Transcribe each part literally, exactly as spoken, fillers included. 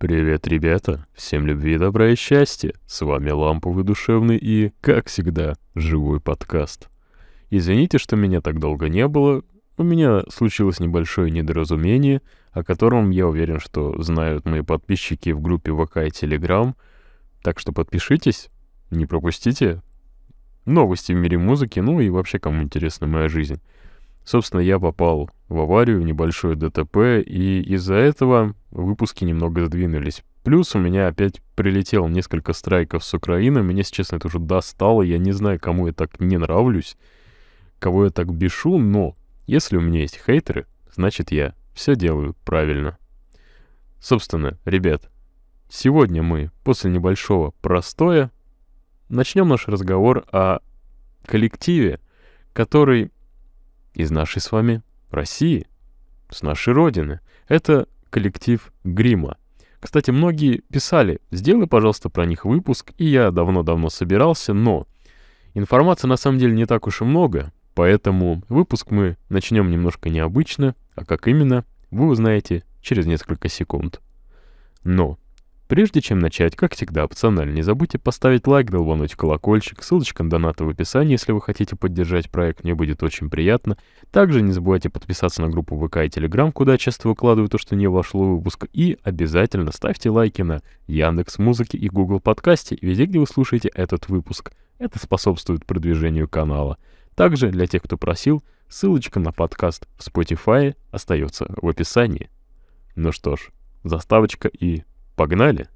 Привет, ребята! Всем любви, добра и счастья! С вами ламповый, душевный и, как всегда, живой подкаст. Извините, что меня так долго не было. У меня случилось небольшое недоразумение, о котором я уверен, что знают мои подписчики в группе ВК и Телеграм. Так что подпишитесь, не пропустите новости в мире музыки, ну и вообще, кому интересна моя жизнь. Собственно, я попал в аварию, в небольшое ДТП, и из-за этого выпуски немного сдвинулись. Плюс у меня опять прилетело несколько страйков с Украины. Меня, если честно, это уже достало. Я не знаю, кому я так не нравлюсь, кого я так бешу, но если у меня есть хейтеры, значит, я все делаю правильно. Собственно, ребят, сегодня мы после небольшого простоя начнем наш разговор о коллективе, который из нашей с вами России, с нашей родины. Это коллектив Грима. Кстати, многие писали: сделай, пожалуйста, про них выпуск, и я давно-давно собирался, но информации на самом деле не так уж и много, поэтому выпуск мы начнем немножко необычно, а как именно, вы узнаете через несколько секунд. Но прежде чем начать, как всегда, опционально, не забудьте поставить лайк, долбануть в колокольчик, ссылочка на донаты в описании, если вы хотите поддержать проект, мне будет очень приятно. Также не забывайте подписаться на группу ВК и Телеграм, куда я часто выкладываю то, что не вошло в выпуск, и обязательно ставьте лайки на Яндекс.Музыке и Google Подкасте, везде, где вы слушаете этот выпуск. Это способствует продвижению канала. Также, для тех, кто просил, ссылочка на подкаст в Spotify остается в описании. Ну что ж, заставочка и погнали!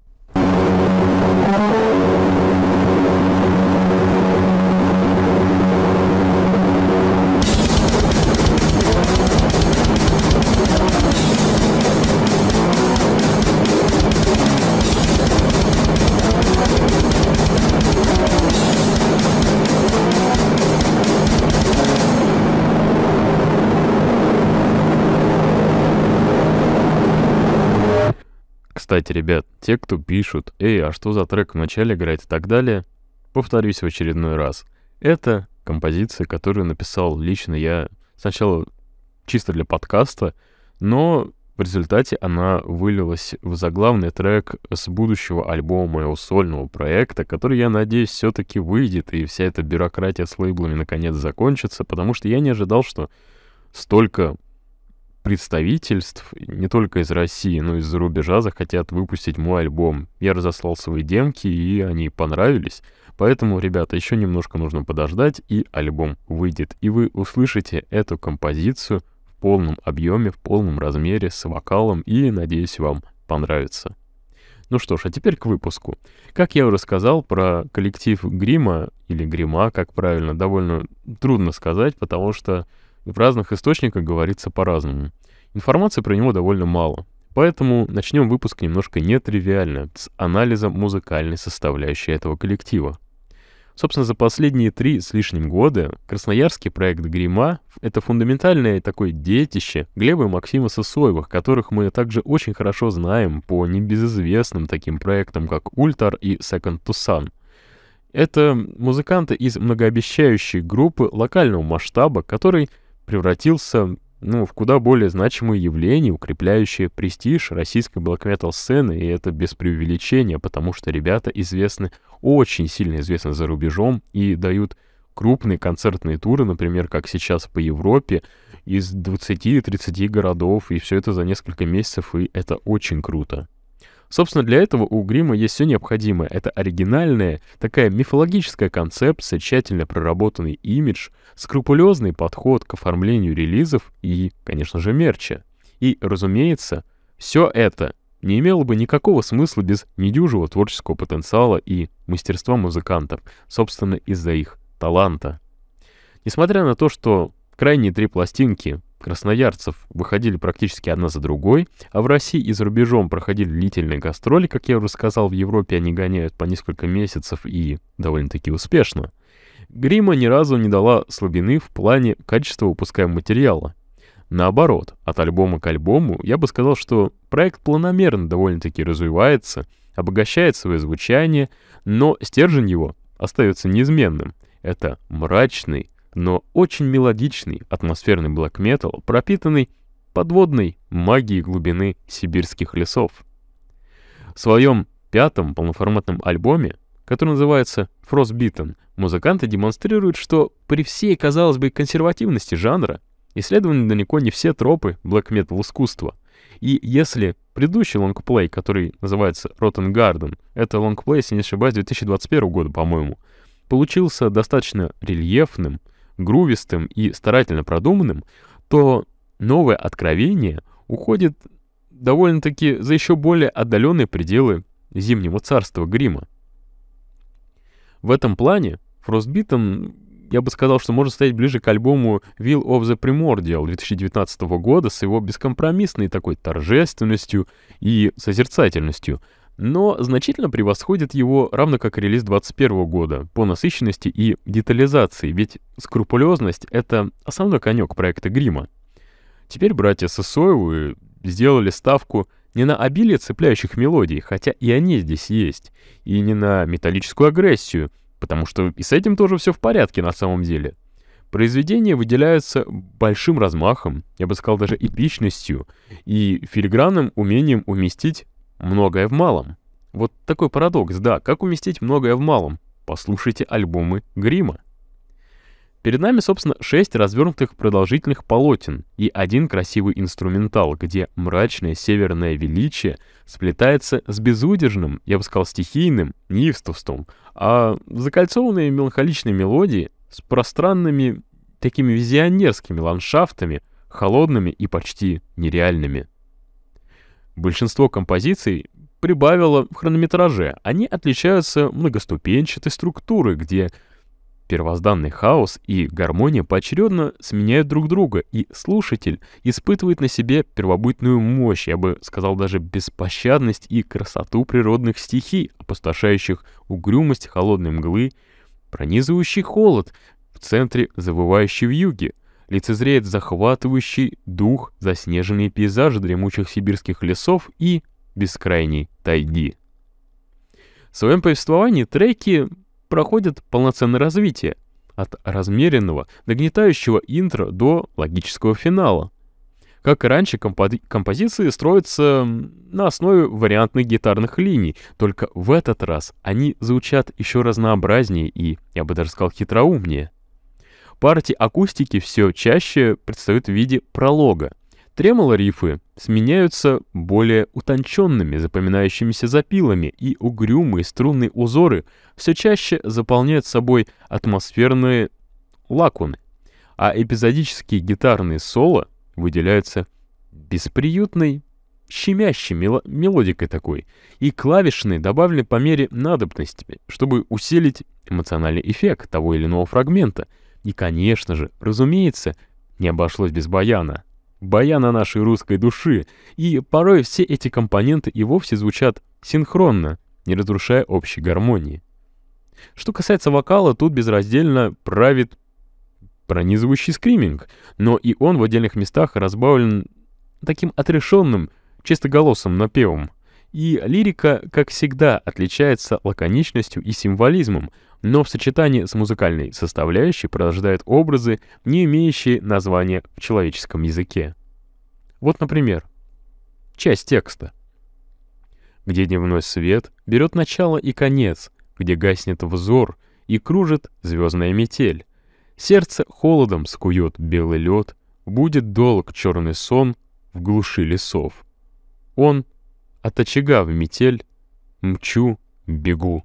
Кстати, ребят, те, кто пишут: «Эй, а что за трек в начале играет?» и так далее, повторюсь в очередной раз. Это композиция, которую написал лично я сначала чисто для подкаста, но в результате она вылилась в заглавный трек с будущего альбома моего сольного проекта, который, я надеюсь, все-таки выйдет, и вся эта бюрократия с лейблами наконец закончится, потому что я не ожидал, что столько представительств, не только из России, но и из-за рубежа, захотят выпустить мой альбом. Я разослал свои демки, и они понравились. Поэтому, ребята, еще немножко нужно подождать, и альбом выйдет. И вы услышите эту композицию в полном объеме, в полном размере, с вокалом, и, надеюсь, вам понравится. Ну что ж, а теперь к выпуску. Как я уже сказал, про коллектив Грима, или Грима, как правильно, довольно трудно сказать, потому что в разных источниках говорится по-разному. Информации про него довольно мало. Поэтому начнем выпуск немножко нетривиально, с анализа музыкальной составляющей этого коллектива. Собственно, за последние три с лишним года красноярский проект Грима — это фундаментальное такое детище Глеба и Максима Сысоевых, которых мы также очень хорошо знаем по небезызвестным таким проектам, как Ультар и Second to Sun. Это музыканты из многообещающей группы локального масштаба, который превратился, ну, в куда более значимые явления, укрепляющие престиж российской блэк-метал сцены, и это без преувеличения, потому что ребята известны, очень сильно известны за рубежом и дают крупные концертные туры, например, как сейчас по Европе, из двадцати-тридцати городов, и все это за несколько месяцев, и это очень круто. Собственно, для этого у Грима есть все необходимое. Это оригинальная, такая мифологическая концепция, тщательно проработанный имидж, скрупулезный подход к оформлению релизов и, конечно же, мерча. И, разумеется, все это не имело бы никакого смысла без недюжего творческого потенциала и мастерства музыкантов, собственно, из-за их таланта. Несмотря на то, что крайние три пластинки красноярцев выходили практически одна за другой, а в России и за рубежом проходили длительные гастроли, как я уже сказал, в Европе они гоняют по несколько месяцев и довольно-таки успешно, Грима ни разу не дала слабины в плане качества выпускаемого материала. Наоборот, от альбома к альбому я бы сказал, что проект планомерно довольно-таки развивается, обогащает свое звучание, но стержень его остается неизменным. Это мрачный, но очень мелодичный, атмосферный блэк-метал, пропитанный подводной магией глубины сибирских лесов. В своем пятом полноформатном альбоме, который называется Frostbitten, музыканты демонстрируют, что при всей, казалось бы, консервативности жанра исследованы далеко не все тропы блэк-метал искусства. И если предыдущий лонгплей, который называется Rotten Garden, это лонгплей, если не ошибаюсь, две тысячи двадцать первого года, по-моему, получился достаточно рельефным, грувистым и старательно продуманным, то новое откровение уходит довольно-таки за еще более отдаленные пределы зимнего царства грима. В этом плане Frostbitten, я бы сказал, что может стоять ближе к альбому Will of the Primordial две тысячи девятнадцатого года с его бескомпромиссной такой торжественностью и созерцательностью, но значительно превосходит его, равно как и релиз двадцать первого года, по насыщенности и детализации, ведь скрупулезность — это основной конек проекта грима. Теперь братья Сысоевы сделали ставку не на обилие цепляющих мелодий, хотя и они здесь есть, и не на металлическую агрессию, потому что и с этим тоже все в порядке на самом деле. Произведения выделяются большим размахом, я бы сказал даже эпичностью, и филигранным умением уместить многое в малом. Вот такой парадокс, да, как уместить многое в малом? Послушайте альбомы грима. Перед нами, собственно, шесть развернутых продолжительных полотен и один красивый инструментал, где мрачное северное величие сплетается с безудержным, я бы сказал, стихийным неистовством, а закольцованные меланхоличные мелодии с пространными такими визионерскими ландшафтами, холодными и почти нереальными. Большинство композиций прибавило в хронометраже. Они отличаются многоступенчатой структурой, где первозданный хаос и гармония поочередно сменяют друг друга, и слушатель испытывает на себе первобытную мощь, я бы сказал даже беспощадность и красоту природных стихий, опустошающих угрюмость холодной мглы, пронизывающий холод в центре завывающей вьюги, лицезреет захватывающий дух заснеженные пейзажи дремучих сибирских лесов и бескрайней тайги. В своем повествовании треки проходят полноценное развитие от размеренного, нагнетающего интро до логического финала. Как и раньше, компози- композиции строятся на основе вариантных гитарных линий, только в этот раз они звучат еще разнообразнее и, я бы даже сказал, хитроумнее. Партии акустики все чаще предстают в виде пролога. Тремоло-рифы сменяются более утонченными, запоминающимися запилами, и угрюмые струнные узоры все чаще заполняют собой атмосферные лакуны, а эпизодические гитарные соло выделяются бесприютной, щемящей мело- мелодикой такой, и клавишные добавлены по мере надобности, чтобы усилить эмоциональный эффект того или иного фрагмента. И, конечно же, разумеется, не обошлось без баяна. Баяна нашей русской души, и порой все эти компоненты и вовсе звучат синхронно, не разрушая общей гармонии. Что касается вокала, тут безраздельно правит пронизывающий скриминг, но и он в отдельных местах разбавлен таким отрешенным, чистоголосым напевом. И лирика, как всегда, отличается лаконичностью и символизмом, но в сочетании с музыкальной составляющей порождает образы, не имеющие названия в человеческом языке. Вот, например, часть текста. Где дневной свет берет начало и конец, где гаснет взор и кружит звездная метель. Сердце холодом скует белый лед, будет долг черный сон в глуши лесов. Он от очага в метель, мчу, бегу.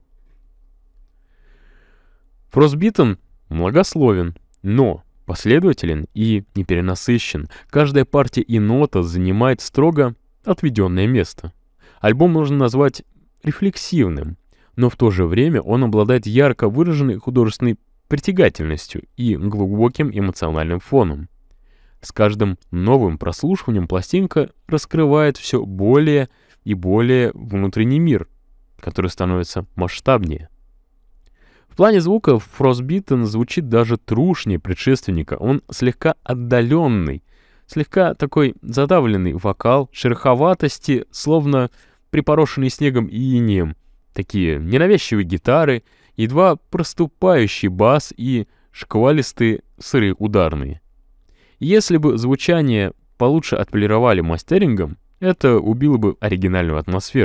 Frostbitten многословен, но последователен и неперенасыщен. Каждая партия и нота занимает строго отведенное место. Альбом можно назвать рефлексивным, но в то же время он обладает ярко выраженной художественной притягательностью и глубоким эмоциональным фоном. С каждым новым прослушиванием пластинка раскрывает все более и более внутренний мир, который становится масштабнее. В плане звука Frostbitten звучит даже трушнее предшественника. Он слегка отдаленный, слегка такой задавленный вокал, шероховатости, словно припорошенный снегом и инеем, такие ненавязчивые гитары, едва проступающий бас и шквалистые сырые ударные. Если бы звучание получше отполировали мастерингом, это убило бы оригинальную атмосферу.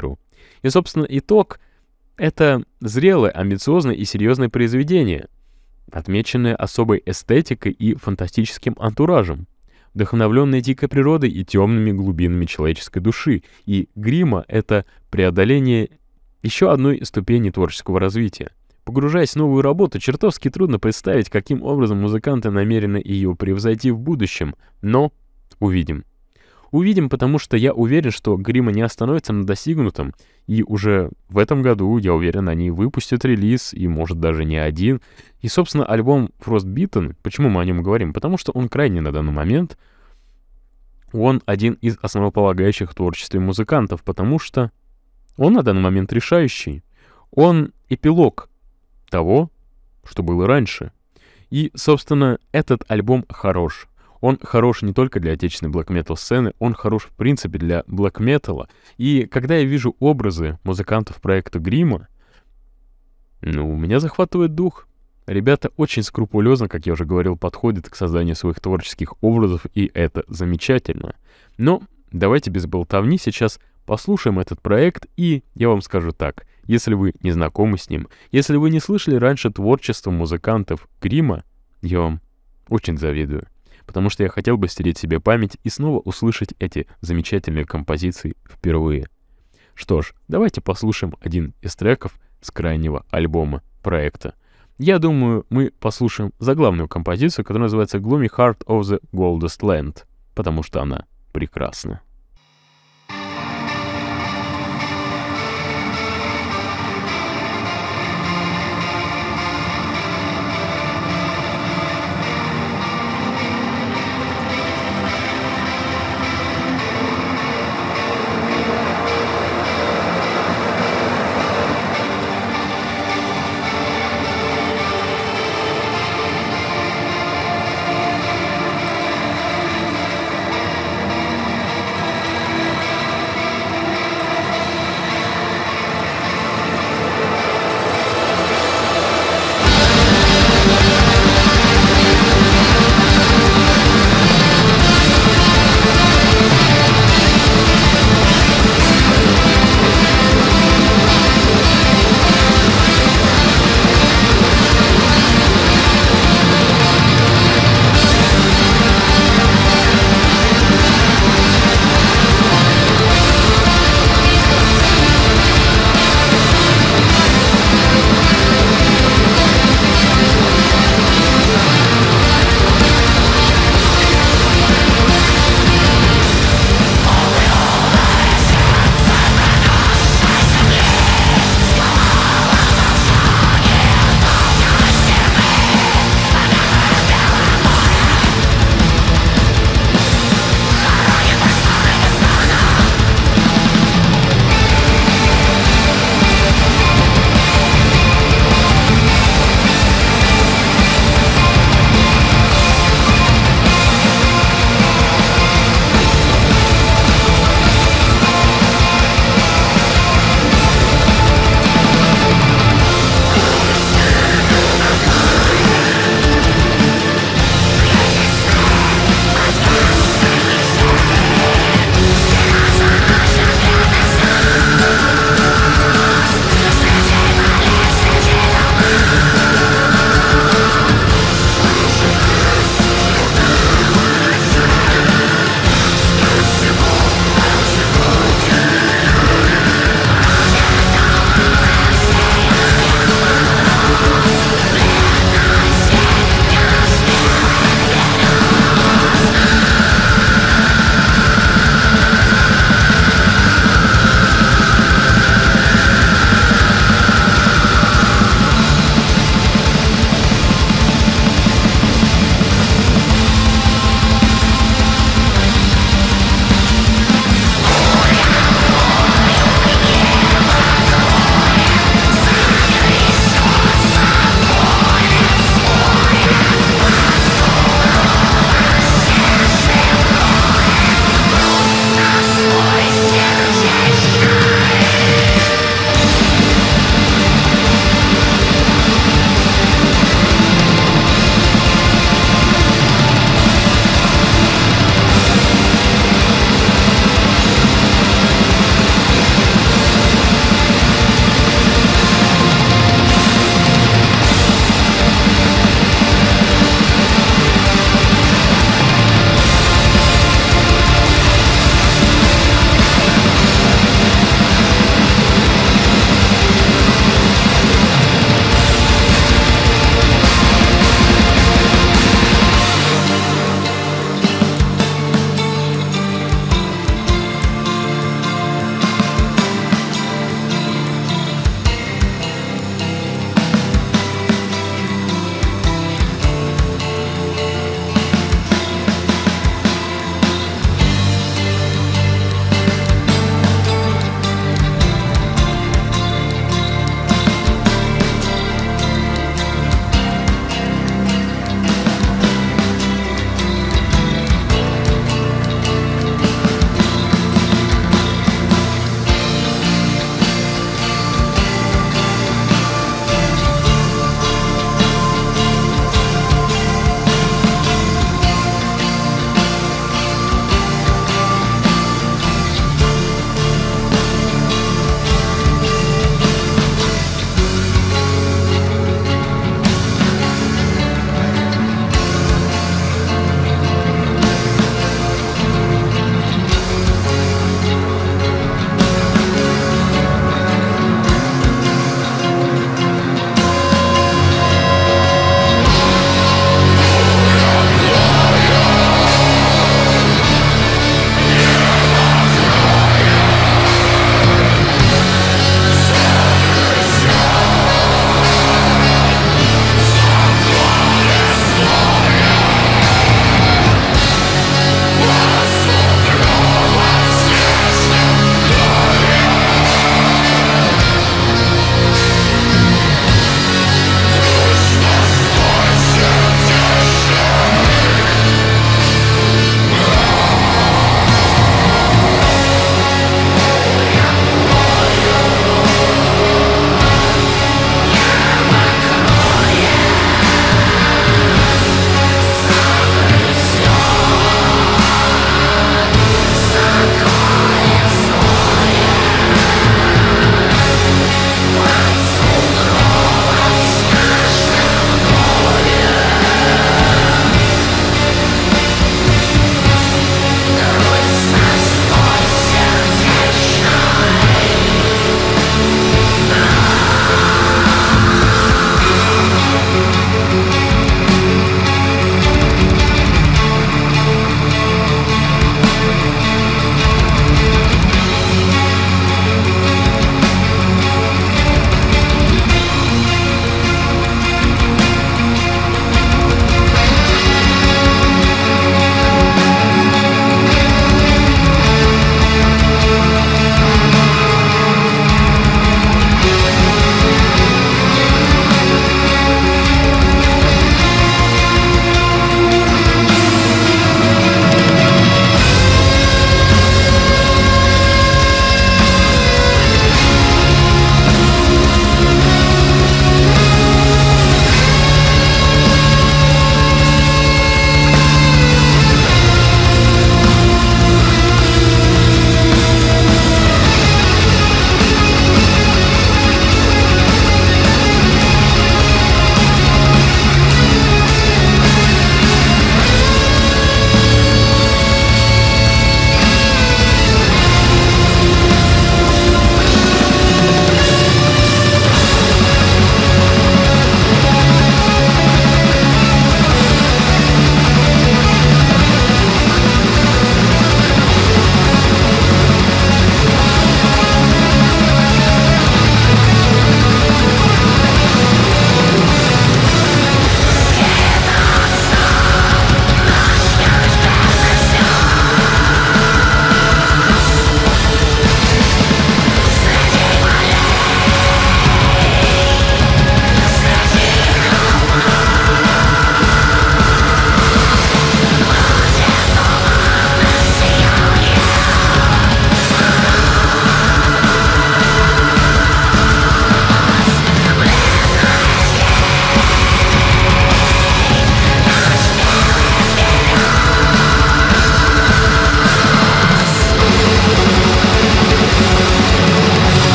И, собственно, итог — это зрелое, амбициозное и серьезное произведение, отмеченное особой эстетикой и фантастическим антуражем, вдохновленное дикой природой и темными глубинами человеческой души. И «Грима» — это преодоление еще одной ступени творческого развития. Погружаясь в новую работу, чертовски трудно представить, каким образом музыканты намерены ее превзойти в будущем, но увидим. Увидим, потому что я уверен, что «Грима» не остановится на достигнутом, и уже в этом году, я уверен, они выпустят релиз, и, может, даже не один. И, собственно, альбом Frostbitten, почему мы о нем говорим? Потому что он крайне на данный момент, он один из основополагающих в творчестве музыкантов, потому что он на данный момент решающий. Он эпилог того, что было раньше. И, собственно, этот альбом хорош. Он хорош не только для отечественной блэк-метал сцены, он хорош, в принципе, для блэк-металла. И когда я вижу образы музыкантов проекта «Грима», ну, меня захватывает дух. Ребята очень скрупулезно, как я уже говорил, подходят к созданию своих творческих образов, и это замечательно. Но давайте без болтовни сейчас послушаем этот проект, и я вам скажу так. Если вы не знакомы с ним, если вы не слышали раньше творчество музыкантов «Грима», я вам очень завидую. Потому что я хотел бы стереть себе память и снова услышать эти замечательные композиции впервые. Что ж, давайте послушаем один из треков с крайнего альбома проекта. Я думаю, мы послушаем заглавную композицию, которая называется «Gloomy Heart of the Goldest Land», потому что она прекрасна.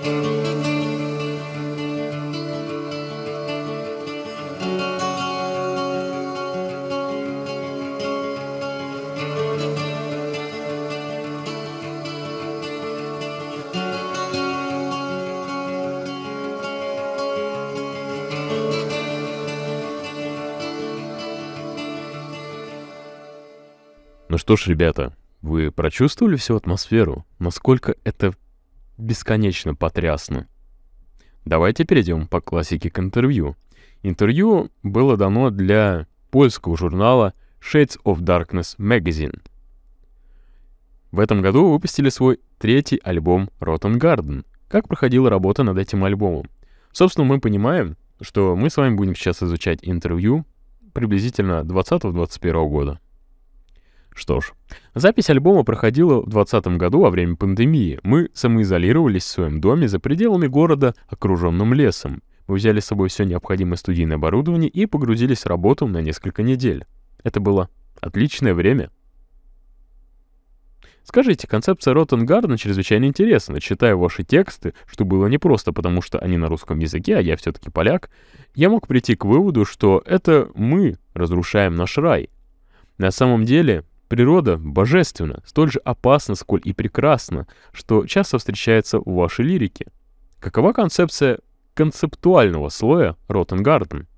Ну что ж, ребята, вы прочувствовали всю атмосферу? Насколько это бесконечно потрясно? Давайте перейдем по классике к интервью. Интервью было дано для польского журнала Shades of Darkness Magazine. В этом году выпустили свой третий альбом Rotten Garden. Как проходила работа над этим альбомом? Собственно, мы понимаем, что мы с вами будем сейчас изучать интервью приблизительно двадцатого-двадцать первого года. Что ж, запись альбома проходила в двадцатом году во время пандемии. Мы самоизолировались в своем доме за пределами города, окруженным лесом. Мы взяли с собой все необходимое студийное оборудование и погрузились в работу на несколько недель. Это было отличное время. Скажите, концепция Rotten Garden чрезвычайно интересна. Читая ваши тексты, что было не просто потому, что они на русском языке, а я все-таки поляк, я мог прийти к выводу, что это мы разрушаем наш рай. На самом деле, природа божественна, столь же опасна, сколь и прекрасна, что часто встречается в вашей лирике. Какова концепция концептуального слоя Rotten Garden?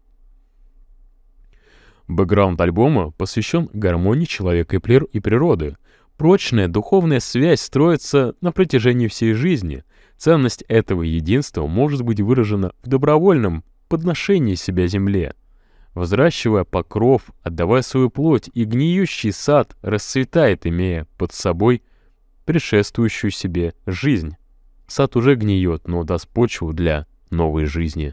Бэкграунд альбома посвящен гармонии человека и, прир- и природы. Прочная духовная связь строится на протяжении всей жизни. Ценность этого единства может быть выражена в добровольном подношении себя земле. Взращивая покров, отдавая свою плоть, и гниющий сад расцветает, имея под собой предшествующую себе жизнь. Сад уже гниет, но даст почву для новой жизни.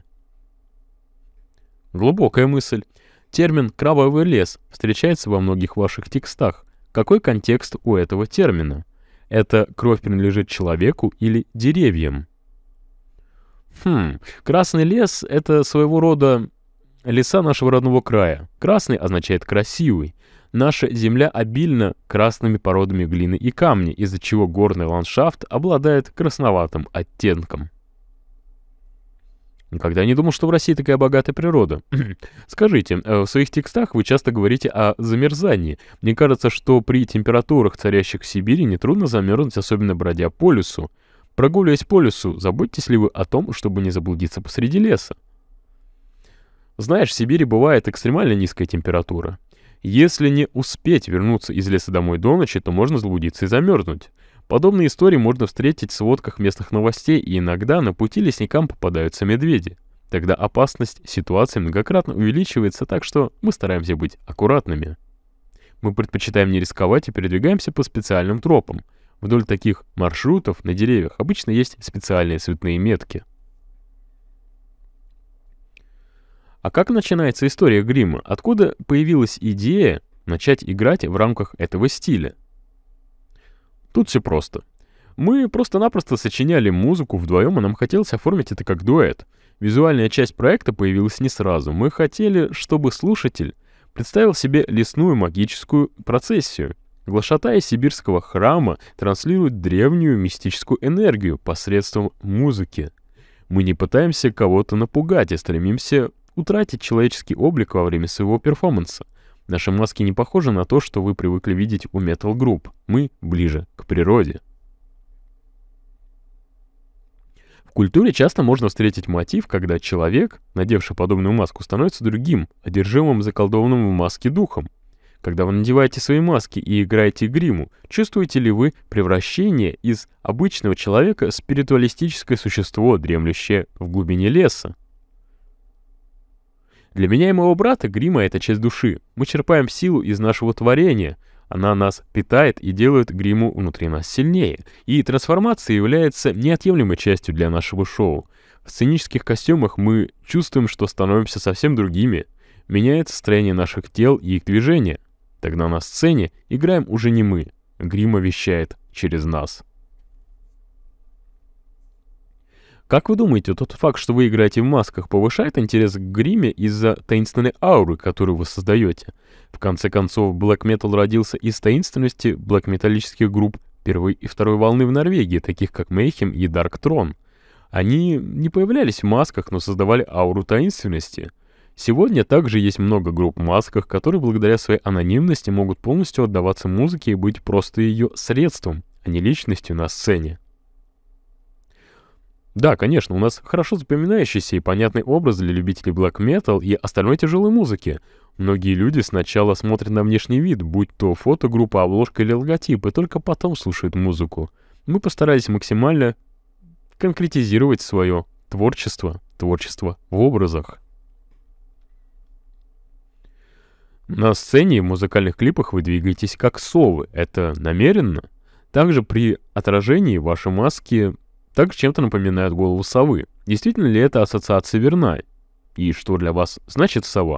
Глубокая мысль. Термин «кровавый лес» встречается во многих ваших текстах. Какой контекст у этого термина? Это кровь принадлежит человеку или деревьям? Хм, красный лес — это своего рода леса нашего родного края. Красный означает красивый. Наша земля обильна красными породами глины и камня, из-за чего горный ландшафт обладает красноватым оттенком. Никогда не думал, что в России такая богатая природа. Скажите, в своих текстах вы часто говорите о замерзании. Мне кажется, что при температурах, царящих в Сибири, нетрудно замерзнуть, особенно бродя по лесу. Прогуливаясь по лесу, заботитесь ли вы о том, чтобы не заблудиться посреди леса? Знаешь, в Сибири бывает экстремально низкая температура. Если не успеть вернуться из леса домой до ночи, то можно заблудиться и замерзнуть. Подобные истории можно встретить в сводках местных новостей, и иногда на пути лесникам попадаются медведи. Тогда опасность ситуации многократно увеличивается, так что мы стараемся быть аккуратными. Мы предпочитаем не рисковать и передвигаемся по специальным тропам. Вдоль таких маршрутов на деревьях обычно есть специальные цветные метки. А как начинается история грима? Откуда появилась идея начать играть в рамках этого стиля? Тут все просто. Мы просто-напросто сочиняли музыку вдвоем, и нам хотелось оформить это как дуэт. Визуальная часть проекта появилась не сразу. Мы хотели, чтобы слушатель представил себе лесную магическую процессию. Глашатаи сибирского храма транслируют древнюю мистическую энергию посредством музыки. Мы не пытаемся кого-то напугать, а стремимся утратить человеческий облик во время своего перформанса. Наши маски не похожи на то, что вы привыкли видеть у метал-групп. Мы ближе к природе. В культуре часто можно встретить мотив, когда человек, надевший подобную маску, становится другим, одержимым заколдованным в маске духом. Когда вы надеваете свои маски и играете гриму, чувствуете ли вы превращение из обычного человека в спиритуалистическое существо, дремлющее в глубине леса? Для меня и моего брата грима — это часть души. Мы черпаем силу из нашего творения. Она нас питает и делает гриму внутри нас сильнее. И трансформация является неотъемлемой частью для нашего шоу. В сценических костюмах мы чувствуем, что становимся совсем другими. Меняется строение наших тел и их движения. Тогда на сцене играем уже не мы. Грима вещает через нас. Как вы думаете, тот факт, что вы играете в масках, повышает интерес к гриме из-за таинственной ауры, которую вы создаете? В конце концов, блэк метал родился из таинственности блэк-металлических групп первой и второй волны в Норвегии, таких как Mayhem и Dark Throne. Они не появлялись в масках, но создавали ауру таинственности. Сегодня также есть много групп в масках, которые благодаря своей анонимности могут полностью отдаваться музыке и быть просто ее средством, а не личностью на сцене. Да, конечно, у нас хорошо запоминающийся и понятный образ для любителей black metal и остальной тяжелой музыки. Многие люди сначала смотрят на внешний вид, будь то фотогруппа, обложка или логотип, и только потом слушают музыку. Мы постарались максимально конкретизировать свое творчество, творчество в образах. На сцене и в музыкальных клипах вы двигаетесь как совы. Это намеренно? Также при отражении ваши маски также чем-то напоминают голову совы. Действительно ли эта ассоциация верна? И что для вас значит сова?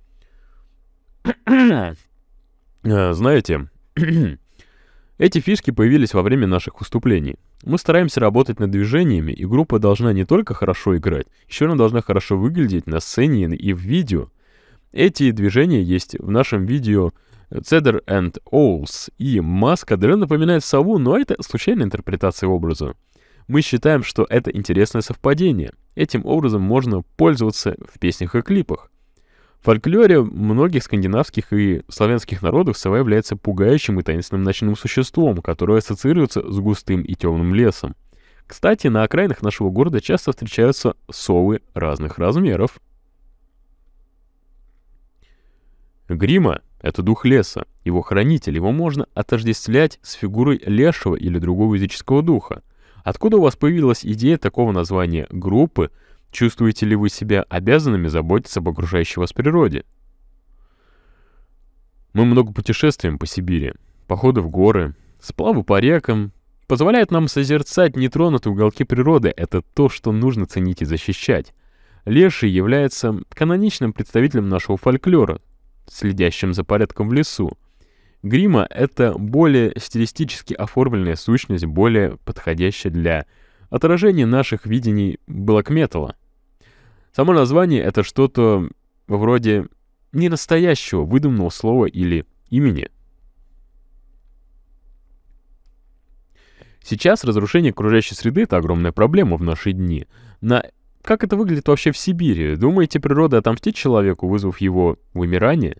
Знаете, эти фишки появились во время наших выступлений. Мы стараемся работать над движениями, и группа должна не только хорошо играть, еще она должна хорошо выглядеть на сцене и в видео. Эти движения есть в нашем видео Cedar and Owls, и маска Дрэ напоминает сову, но это случайная интерпретация образа. Мы считаем, что это интересное совпадение. Этим образом можно пользоваться в песнях и клипах. В фольклоре многих скандинавских и славянских народов сова является пугающим и таинственным ночным существом, которое ассоциируется с густым и темным лесом. Кстати, на окраинах нашего города часто встречаются совы разных размеров. Грима — это дух леса, его хранитель, его можно отождествлять с фигурой лешего или другого языческого духа. Откуда у вас появилась идея такого названия группы? Чувствуете ли вы себя обязанными заботиться об окружающей вас природе? Мы много путешествуем по Сибири, походы в горы, сплавы по рекам позволяют нам созерцать нетронутые уголки природы. Это то, что нужно ценить и защищать. Леший является каноничным представителем нашего фольклора, следящим за порядком в лесу. Грима — это более стилистически оформленная сущность, более подходящая для отражения наших видений блэк-металла. Само название — это что-то вроде ненастоящего, выдуманного слова или имени. Сейчас разрушение окружающей среды — это огромная проблема в наши дни. На... Как это выглядит вообще в Сибири? Думаете, природа отомстит человеку, вызвав его вымирание?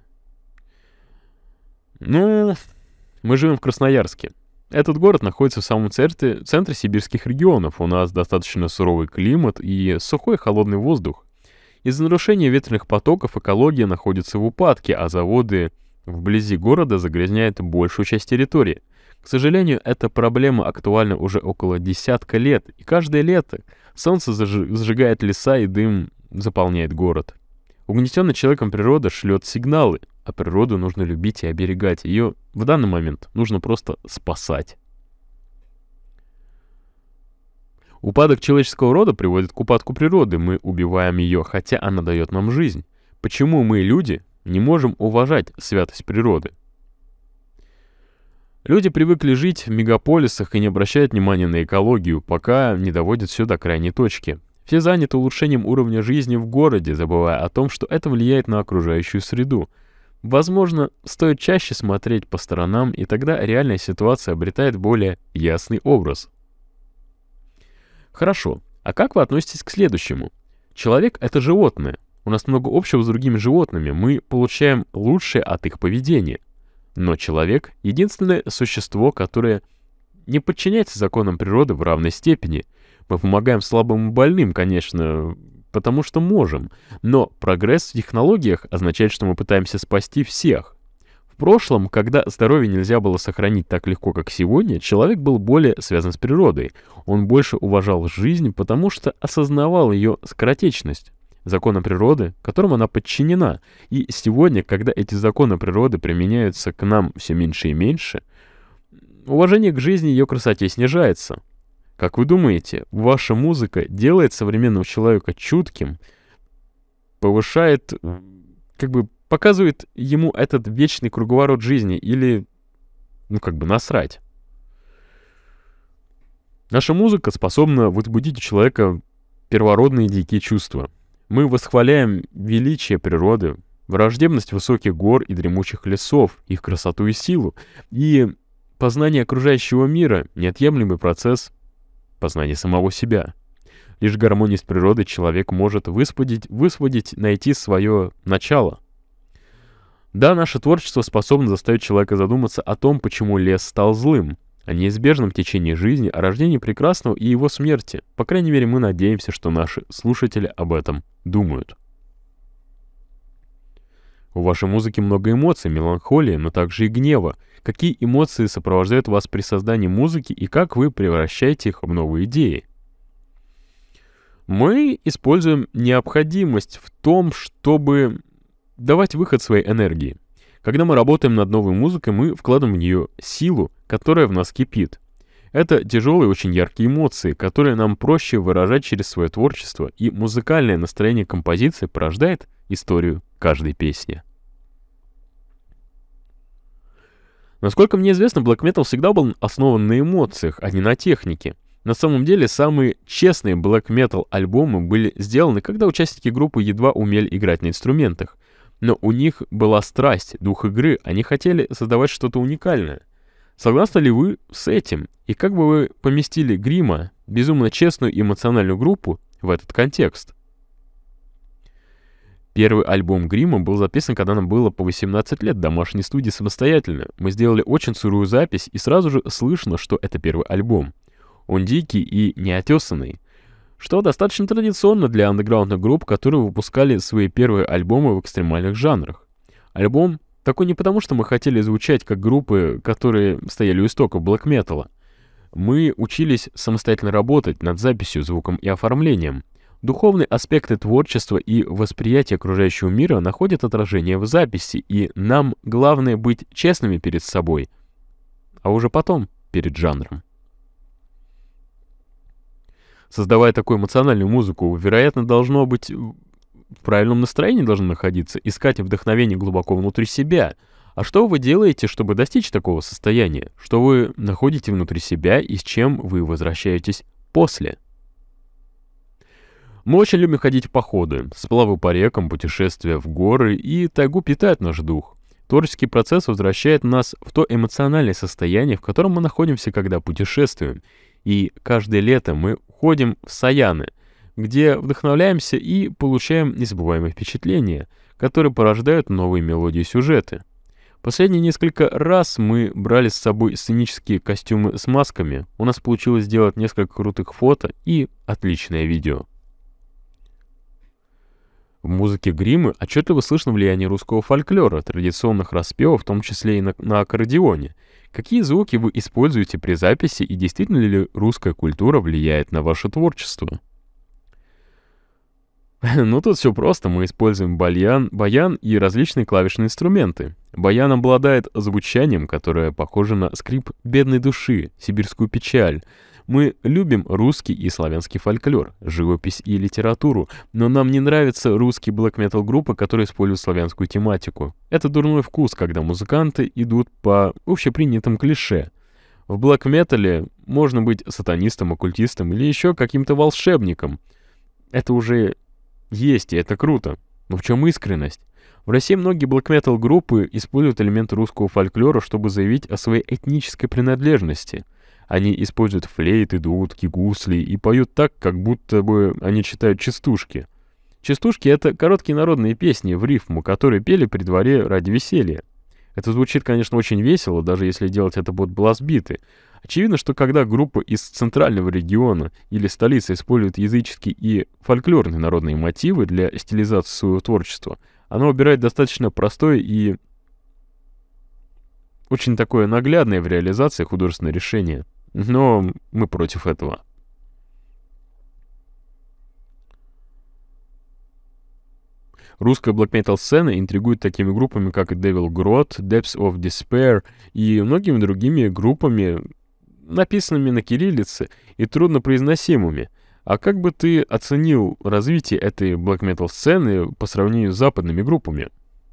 Ну, мы живем в Красноярске. Этот город находится в самом центре, центре сибирских регионов. У нас достаточно суровый климат и сухой холодный воздух. Из-за нарушения ветреных потоков экология находится в упадке, а заводы вблизи города загрязняют большую часть территории. К сожалению, эта проблема актуальна уже около десятка лет, и каждое лето солнце зажи- зажигает леса и дым заполняет город. Угнетенная человеком природа шлет сигналы, а природу нужно любить и оберегать. Ее в данный момент нужно просто спасать. Упадок человеческого рода приводит к упадку природы. Мы убиваем ее, хотя она дает нам жизнь. Почему мы, люди, не можем уважать святость природы? Люди привыкли жить в мегаполисах и не обращают внимания на экологию, пока не доводят все до крайней точки. Все заняты улучшением уровня жизни в городе, забывая о том, что это влияет на окружающую среду. Возможно, стоит чаще смотреть по сторонам, и тогда реальная ситуация обретает более ясный образ. Хорошо, а как вы относитесь к следующему? Человек — это животное. У нас много общего с другими животными, мы получаем лучшее от их поведения. Но человек — единственное существо, которое не подчиняется законам природы в равной степени. Мы помогаем слабым и больным, конечно, потому что можем, но прогресс в технологиях означает, что мы пытаемся спасти всех. В прошлом, когда здоровье нельзя было сохранить так легко, как сегодня, человек был более связан с природой. Он больше уважал жизнь, потому что осознавал ее скоротечность, законы природы, которым она подчинена. И сегодня, когда эти законы природы применяются к нам все меньше и меньше, уважение к жизни и ее красоте снижается. Как вы думаете, ваша музыка делает современного человека чутким, повышает, как бы показывает ему этот вечный круговорот жизни или, ну, как бы насрать? Наша музыка способна возбудить у человека первородные дикие чувства. Мы восхваляем величие природы, враждебность высоких гор и дремучих лесов, их красоту и силу, и познание окружающего мира — неотъемлемый процесс познания самого себя. Лишь гармония с природой человек может высвободить, высвободить, найти свое начало. Да, наше творчество способно заставить человека задуматься о том, почему лес стал злым, о неизбежном течении жизни, о рождении прекрасного и его смерти. По крайней мере, мы надеемся, что наши слушатели об этом думают. У вашей музыки много эмоций, меланхолии, но также и гнева. Какие эмоции сопровождают вас при создании музыки и как вы превращаете их в новые идеи? Мы используем необходимость в том, чтобы давать выход своей энергии. Когда мы работаем над новой музыкой, мы вкладываем в нее силу, которая в нас кипит. Это тяжелые, очень яркие эмоции, которые нам проще выражать через свое творчество, и музыкальное настроение композиции порождает историю каждой песни. Насколько мне известно, Black Metal всегда был основан на эмоциях, а не на технике. На самом деле, самые честные Black Metal альбомы были сделаны, когда участники группы едва умели играть на инструментах. Но у них была страсть, дух игры, они хотели создавать что-то уникальное. Согласны ли вы с этим? И как бы вы поместили Грима, безумно честную и эмоциональную группу, в этот контекст? Первый альбом Грима был записан, когда нам было по восемнадцать лет в домашней студии самостоятельно. Мы сделали очень сырую запись, и сразу же слышно, что это первый альбом. Он дикий и неотесанный, что достаточно традиционно для андеграундных групп, которые выпускали свои первые альбомы в экстремальных жанрах. Альбом такой не потому, что мы хотели звучать как группы, которые стояли у истоков блэк-металла. Мы учились самостоятельно работать над записью, звуком и оформлением. Духовные аспекты творчества и восприятия окружающего мира находят отражение в записи, и нам главное быть честными перед собой, а уже потом перед жанром. Создавая такую эмоциональную музыку, вы, вероятно, должно быть в правильном настроении должны находиться, искать вдохновение глубоко внутри себя. А что вы делаете, чтобы достичь такого состояния? Что вы находите внутри себя и с чем вы возвращаетесь после? Мы очень любим ходить в походы, сплавы по рекам, путешествия в горы, и тайгу питает наш дух. Творческий процесс возвращает нас в то эмоциональное состояние, в котором мы находимся, когда путешествуем. И каждое лето мы ходим в Саяны, где вдохновляемся и получаем незабываемые впечатления, которые порождают новые мелодии и сюжеты. Последние несколько раз мы брали с собой сценические костюмы с масками, у нас получилось сделать несколько крутых фото и отличное видео. В музыке Гримы отчетливо слышно влияние русского фольклора, традиционных распевов, в том числе и на, на аккордеоне. Какие звуки вы используете при записи, и действительно ли русская культура влияет на ваше творчество? Ну, тут все просто. Мы используем баян, баян и различные клавишные инструменты. Баян обладает звучанием, которое похоже на скрип бедной души, сибирскую печаль. Мы любим русский и славянский фольклор, живопись и литературу, но нам не нравятся русские блэк-метал группы, которые используют славянскую тематику. Это дурной вкус, когда музыканты идут по общепринятым клише. В блэк-метале можно быть сатанистом, оккультистом или еще каким-то волшебником. Это уже есть, и это круто. Но в чем искренность? В России многие блэк-метал группы используют элементы русского фольклора, чтобы заявить о своей этнической принадлежности. Они используют флейты, дудки, гусли и поют так, как будто бы они читают частушки. Частушки — это короткие народные песни в рифму, которые пели при дворе ради веселья. Это звучит, конечно, очень весело, даже если делать это под бластбиты. Очевидно, что когда группа из центрального региона или столицы использует языческие и фольклорные народные мотивы для стилизации своего творчества, она выбирает достаточно простое и очень такое наглядное в реализации художественное решение. Но мы против этого. Русская блэк-метал сцена интригует такими группами, как Devil Grot, Depths of Despair и многими другими группами, написанными на кириллице и труднопроизносимыми. А как бы ты оценил развитие этой блэк-метал сцены по сравнению с западными группами?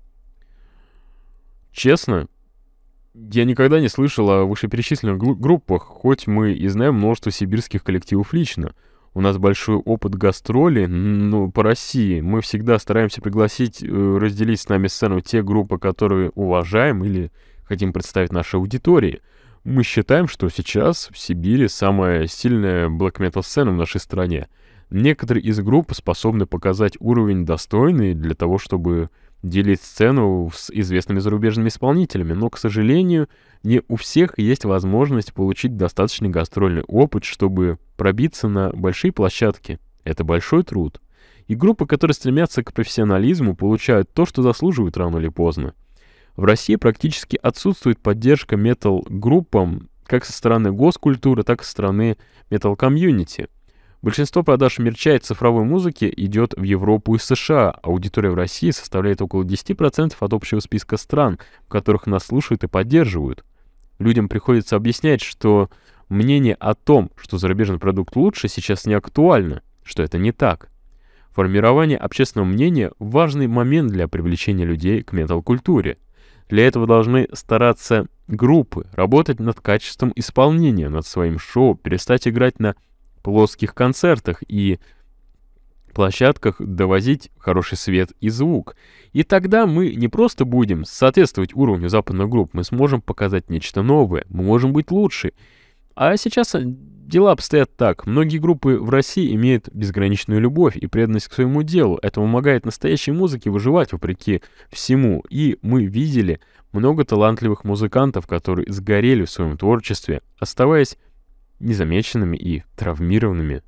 Честно, я никогда не слышал о вышеперечисленных группах, хоть мы и знаем множество сибирских коллективов лично. У нас большой опыт гастролей, ну, по России. Мы всегда стараемся пригласить, разделить с нами сцену те группы, которые уважаем или хотим представить нашей аудитории. Мы считаем, что сейчас в Сибири самая сильная блэк-метал сцена в нашей стране. Некоторые из групп способны показать уровень достойный для того, чтобы делить сцену с известными зарубежными исполнителями, но, к сожалению, не у всех есть возможность получить достаточный гастрольный опыт, чтобы пробиться на большие площадки. Это большой труд. И группы, которые стремятся к профессионализму, получают то, что заслуживают рано или поздно. В России практически отсутствует поддержка метал-группам как со стороны госкультуры, так и со стороны метал-комьюнити. Большинство продаж мерча и цифровой музыки идет в Европу и США. Аудитория в России составляет около десять процентов от общего списка стран, в которых нас слушают и поддерживают. Людям приходится объяснять, что мнение о том, что зарубежный продукт лучше, сейчас не актуально, что это не так. Формирование общественного мнения – важный момент для привлечения людей к метал-культуре. Для этого должны стараться группы, работать над качеством исполнения, над своим шоу, перестать играть на плоских концертах и площадках, довозить хороший свет и звук. И тогда мы не просто будем соответствовать уровню западных групп, мы сможем показать нечто новое, мы можем быть лучше. А сейчас дела обстоят так. Многие группы в России имеют безграничную любовь и преданность к своему делу. Это помогает настоящей музыке выживать вопреки всему. И мы видели много талантливых музыкантов, которые сгорели в своем творчестве, оставаясь незамеченными и травмированными.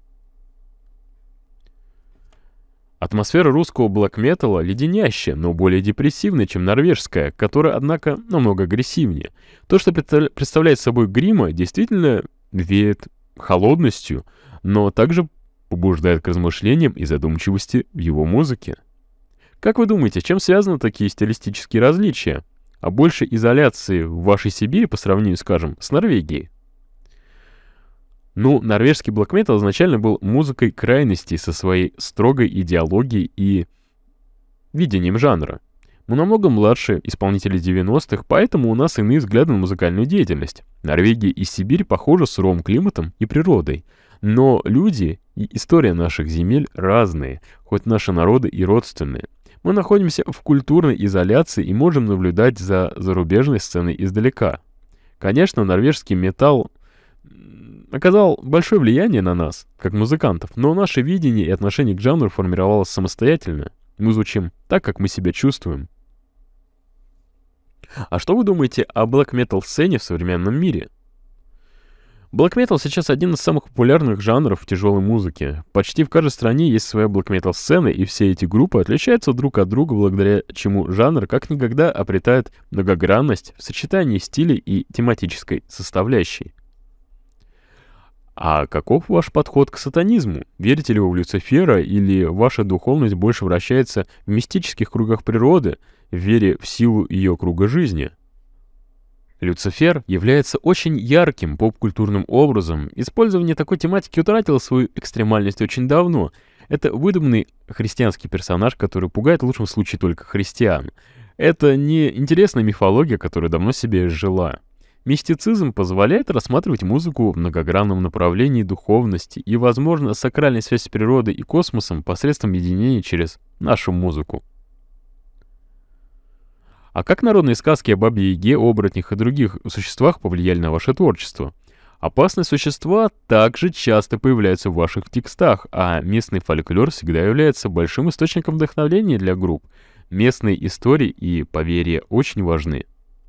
Атмосфера русского блэк-металла леденящая, но более депрессивная, чем норвежская, которая, однако, намного агрессивнее. То, что представляет собой грима, действительно веет холодностью, но также побуждает к размышлениям и задумчивости в его музыке. Как вы думаете, чем связаны такие стилистические различия? А больше изоляции в вашей Сибири по сравнению, скажем, с Норвегией? Ну, норвежский блэк-метал изначально был музыкой крайностей со своей строгой идеологией и видением жанра. Мы намного младше исполнителей девяностых, поэтому у нас иные взгляды на музыкальную деятельность. Норвегия и Сибирь похожи суровым климатом и природой. Но люди и история наших земель разные, хоть наши народы и родственные. Мы находимся в культурной изоляции и можем наблюдать за зарубежной сценой издалека. Конечно, норвежский металл оказал большое влияние на нас, как музыкантов, но наше видение и отношение к жанру формировалось самостоятельно. Мы звучим так, как мы себя чувствуем. А что вы думаете о блэк-метал сцене в современном мире? Блэк-метал сейчас один из самых популярных жанров в тяжелой музыке. Почти в каждой стране есть своя блэк-метал сцена, и все эти группы отличаются друг от друга, благодаря чему жанр как никогда обретает многогранность в сочетании стилей и тематической составляющей. А каков ваш подход к сатанизму? Верите ли вы в Люцифера, или ваша духовность больше вращается в мистических кругах природы, в вере в силу ее круга жизни? Люцифер является очень ярким поп-культурным образом. Использование такой тематики утратило свою экстремальность очень давно. Это выдуманный христианский персонаж, который пугает в лучшем случае только христиан. Это не интересная мифология, которая давно себе жила. Мистицизм позволяет рассматривать музыку в многогранном направлении духовности и, возможно, сакральная связь с природой и космосом посредством единения через нашу музыку. А как народные сказки о Бабе-Яге, оборотнях и других существах повлияли на ваше творчество? Опасные существа также часто появляются в ваших текстах, а местный фольклор всегда является большим источником вдохновения для групп. Местные истории и поверья очень важны.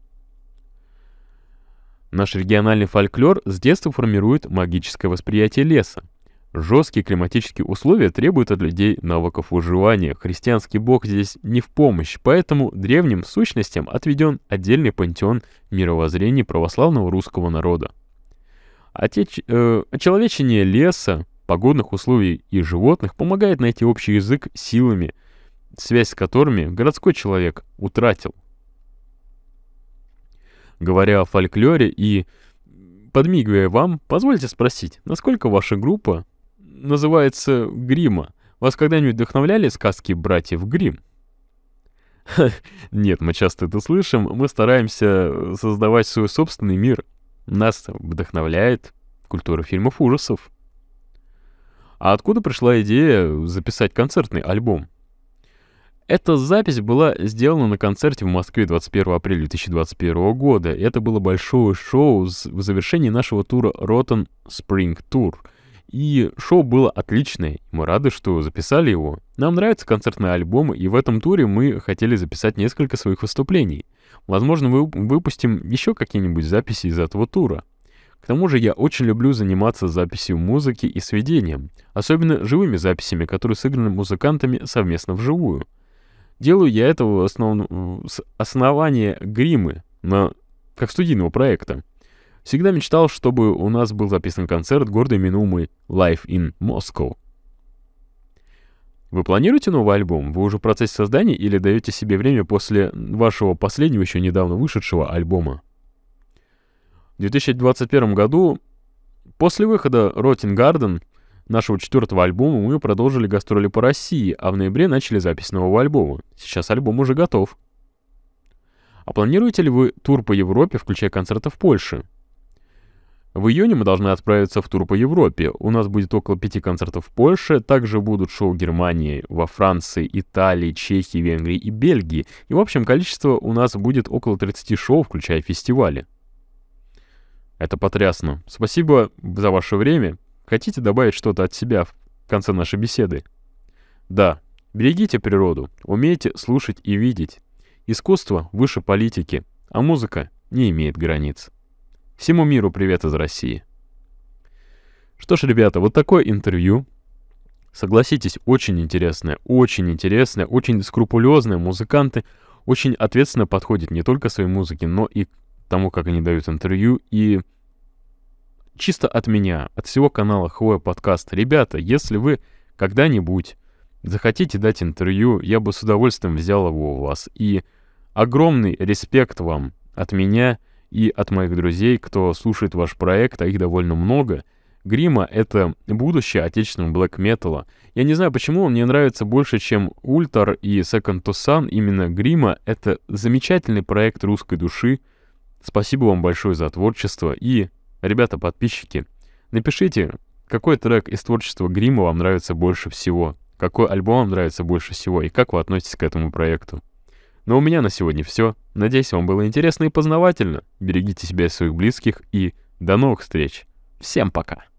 Наш региональный фольклор с детства формирует магическое восприятие леса. Жесткие климатические условия требуют от людей навыков выживания. Христианский бог здесь не в помощь, поэтому древним сущностям отведен отдельный пантеон мировоззрений православного русского народа. Отеч... Э, очеловечение леса, погодных условий и животных помогает найти общий язык силами, связь с которыми городской человек утратил. Говоря о фольклоре и подмигивая вам, позвольте спросить, насколько ваша группа называется «Гримма»? Вас когда-нибудь вдохновляли сказки братьев Гримм? Нет, мы часто это слышим, мы стараемся создавать свой собственный мир. Нас вдохновляет культура фильмов ужасов. А откуда пришла идея записать концертный альбом? Эта запись была сделана на концерте в Москве двадцать первого апреля две тысячи двадцать первого года. Это было большое шоу в завершении нашего тура Rotten Spring Tour. И шоу было отличное, мы рады, что записали его. Нам нравятся концертные альбомы, и в этом туре мы хотели записать несколько своих выступлений. Возможно, мы выпустим еще какие-нибудь записи из этого тура. К тому же я очень люблю заниматься записью музыки и сведением, особенно живыми записями, которые сыграны музыкантами совместно вживую. Делаю я это в основном с основания гримы, на... как студийного проекта. Всегда мечтал, чтобы у нас был записан концерт, гордо именуемый Live in Moscow. Вы планируете новый альбом? Вы уже в процессе создания или даете себе время после вашего последнего, еще недавно вышедшего альбома? В две тысячи двадцать первом году, после выхода Rotting Garden, нашего четвертого альбома, мы продолжили гастроли по России, а в ноябре начали запись нового альбома. Сейчас альбом уже готов. А планируете ли вы тур по Европе, включая концерты в Польше? В июне мы должны отправиться в тур по Европе. У нас будет около пяти концертов в Польше, также будут шоу в Германии, во Франции, Италии, Чехии, Венгрии и Бельгии. И в общем количество у нас будет около тридцати шоу, включая фестивали. Это потрясно. Спасибо за ваше время. Хотите добавить что-то от себя в конце нашей беседы? Да, берегите природу, умейте слушать и видеть. Искусство выше политики, а музыка не имеет границ. Всему миру привет из России. Что ж, ребята, вот такое интервью. Согласитесь, очень интересное, очень интересное, очень скрупулезное. Музыканты очень ответственно подходят не только к своей музыке, но и к тому, как они дают интервью. И чисто от меня, от всего канала Хвоя Подкаст. Ребята, если вы когда-нибудь захотите дать интервью, я бы с удовольствием взял его у вас. И огромный респект вам от меня и от моих друзей, кто слушает ваш проект, а их довольно много. Грима — это будущее отечественного блэк-металла. Я не знаю, почему он мне нравится больше, чем Ультар и Second to Sun. Именно Грима — это замечательный проект русской души. Спасибо вам большое за творчество. И, ребята, подписчики, напишите, какой трек из творчества Грима вам нравится больше всего, какой альбом вам нравится больше всего и как вы относитесь к этому проекту. Но у меня на сегодня все. Надеюсь, вам было интересно и познавательно. Берегите себя и своих близких, и до новых встреч. Всем пока!